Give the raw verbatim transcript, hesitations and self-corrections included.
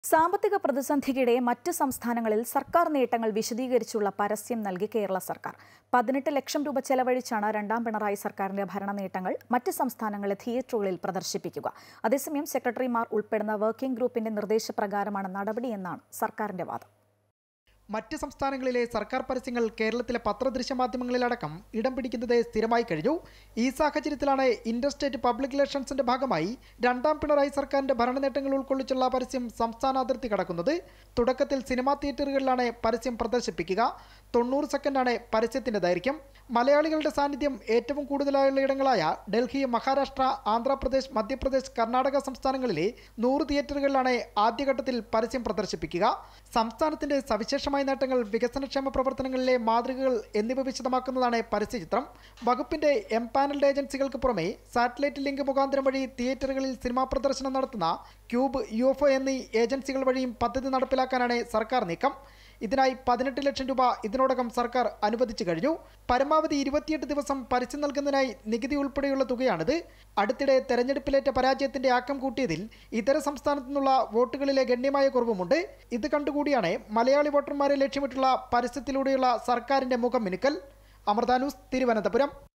സാമ്പത്തിക പ്രതിസന്ധിക്കിടെ മറ്റ് സംസ്ഥാനങ്ങളിൽ സർക്കാർ നേട്ടങ്ങൾ വിശദീകരിച്ചുള്ള പരസ്യം നൽകി കേരള സർക്കാർ. പതിനെട്ട് ലക്ഷം രൂപ ചെലവഴിച്ചാണ് രണ്ടാം പിണറായി സർക്കാരിന്റെ ഭരണ നേട്ടങ്ങൾ മറ്റ് സംസ്ഥാനങ്ങളിലെ തിയേറ്ററുകളിൽ പ്രദർശിപ്പിക്കുക. അതേസമയം സെക്രട്ടറിമാർ ഉൾപ്പെടുന്ന വർക്കിംഗ് ഗ്രൂപ്പിന്റെ നിർദ്ദേശപ്രകാരമാണ് നടപടിയെന്നാണ് സർക്കാരിന്റെ വാദം. മറ്റ് സംസ്ഥാനങ്ങളിലെ സർക്കാർ പരസ്യങ്ങൾ കേരളത്തിലെ പത്രദൃശ്യ മാധ്യമങ്ങളിലടക്കം ഇടം പിടിക്കുന്നത് സ്ഥിരമായി കഴിഞ്ഞു. ഈ സാഹചര്യത്തിലാണ് ഇന്റർസ്റ്റേറ്റ് പബ്ലിക് റിലേഷൻസിന്റെ ഭാഗമായി രണ്ടാം പിണറായി സർക്കാരിന്റെ ഭരണ നേട്ടങ്ങൾ ഉൾക്കൊള്ളിച്ചുള്ള പരസ്യം സംസ്ഥാന അതിർത്തി കടക്കുന്നത്. തുടക്കത്തിൽ സിനിമാ തിയേറ്ററുകളിലാണ് പരസ്യം പ്രദർശിപ്പിക്കുക. തൊണ്ണൂറ് സെക്കൻഡാണ് പരസ്യത്തിന്റെ ദൈർഘ്യം. മലയാളികളുടെ സാന്നിധ്യം ഏറ്റവും കൂടുതലായുള്ള ഇടങ്ങളായ ഡൽഹി, മഹാരാഷ്ട്ര, ആന്ധ്രാപ്രദേശ്, മധ്യപ്രദേശ്, കർണാടക സംസ്ഥാനങ്ങളിലെ നൂറ് തിയേറ്ററുകളിലാണ് ആദ്യഘട്ടത്തിൽ പരസ്യം പ്രദർശിപ്പിക്കുക. സംസ്ഥാനത്തിന്റെ സവിശേഷ നേട്ടങ്ങൾ, വികസനക്ഷേമ പ്രവർത്തനങ്ങളിലെ മാതൃകകൾ എന്നിവ വിശദമാക്കുന്നതാണ് പരസ്യചിത്രം. വകുപ്പിന്റെ എം പാനൽഡ് ഏജൻസികൾക്ക് പുറമെ സാറ്റലൈറ്റ് ലിങ്ക് മുഖാന്തരം വഴി തിയേറ്ററുകളിൽ സിനിമാ പ്രദർശനം നടത്തുന്ന ക്യൂബ്, യു എഫ് ഒ എന്നീ ഏജൻസികൾ വഴിയും പദ്ധതി നടപ്പിലാക്കാനാണ് സർക്കാർ നീക്കം. ഇതിനായി പതിനെട്ട് ലക്ഷം രൂപ ഇതിനോടകം സർക്കാർ അനുവദിച്ചു കഴിഞ്ഞു. പരമാവധി ഇരുപത്തിയെട്ട് ദിവസം പരസ്യം നൽകുന്നതിനായി നികുതി ഉൾപ്പെടെയുള്ള തുകയാണിത്. അടുത്തിടെ തെരഞ്ഞെടുപ്പിലേറ്റ പരാജയത്തിന്റെ ആക്കം കൂട്ടിയതിൽ ഇതര സംസ്ഥാനത്തു നിന്നുള്ള വോട്ടുകളിലെ ഗണ്യമായ കുറവുമുണ്ട്. ഇത് കണ്ടുകൂടിയാണ് മലയാളി വോട്ടർമാരെ ലക്ഷ്യമിട്ടുള്ള പരസ്യത്തിലൂടെയുള്ള സർക്കാരിന്റെ മുഖം മിനുക്കൽ. അമൃത ന്യൂസ്, തിരുവനന്തപുരം.